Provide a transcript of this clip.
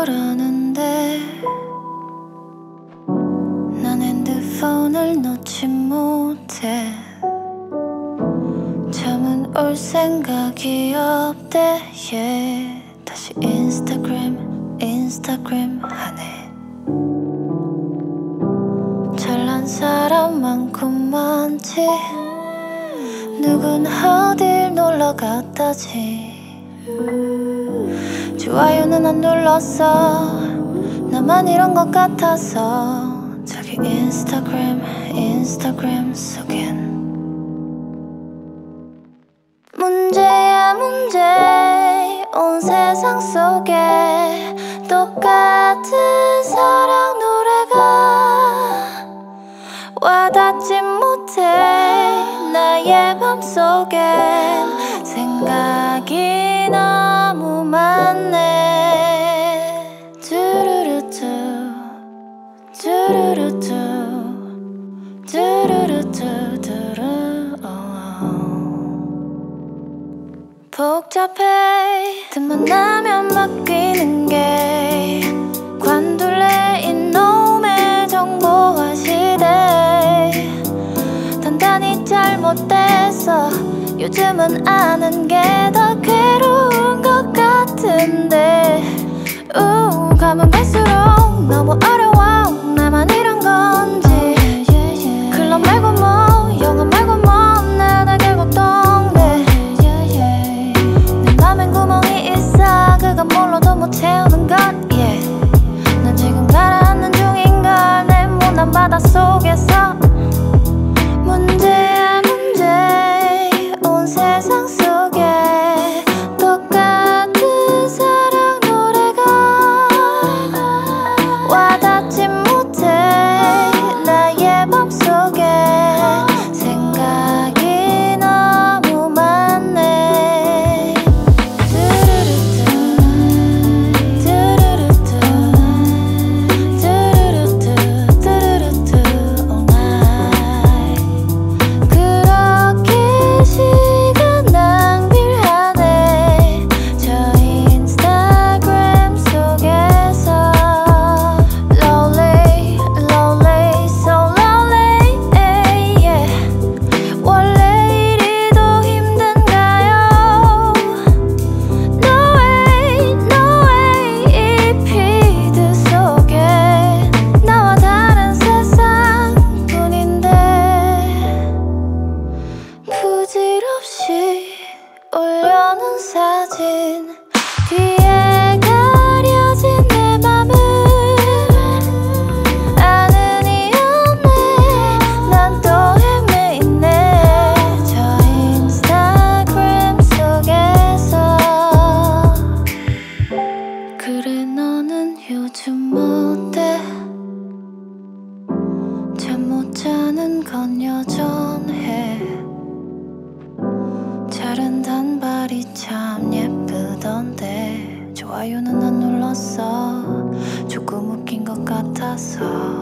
거라는데 난 핸드폰을 놓지 못해. 잠은 올 생각이 없대. yeah. 다시 인스타그램 하네. 잘난 사람 많고 많지. 누군 어딜 놀러 갔다지. 좋아요는 안 눌렀어. 나만 이런 것 같아서. 저기 인스타그램 속엔 문제야 문제. 온 세상 속에 똑같은 사랑 노래가 와닿지 못해. 나의 맘속엔 생각이 너무 많네. 두루루뚜 두루루뚜 두루루뚜 두루. 복잡해. 틈만 나면 바뀌는 게 관둘래 이놈의 정보화 시대. 단단히 잘못돼서 요즘은 아는 게 더 괴로운 것 같은데. 가면 갈수록 너무 어려워. 나만 이런 건지. 클럽 말고 뭐 영화 말고 뭐 나다 결국 동네. 내 맘엔 구멍이 있어. 그건 몰라도 못 채우는 것. yeah. 난 지금 가라앉는 중인걸. 내 못난 바다 속에서. 문제야 문제. 온 세상 속에 똑같은 사랑 노래가 와닿지 못해. 나의 맘속에 생각이 너무 많네. 두루루뚜 두루루뚜 두루루뚜 두루루뚜 all night. 그렇게 시간 낭비를 하네. 저 인스타그램 속에서. Lonely, lonely, so lonely, yeah. 원래 이리도 힘든가요? No way, no way. 이 피드 속에 나와 다른 세상뿐인데. 부질없이 올려놓은 사진 뒤에 가려진 내 맘은 아는 이 없네. 난 또 헤매있네. 저 인스타그램 속에서. 그래 너는 요즘 어때? 잠 못 자는 건 여전해. 자른 단발이 참 예쁘던데. 좋아요는 안 눌렀어. 조금 웃긴 것 같아서.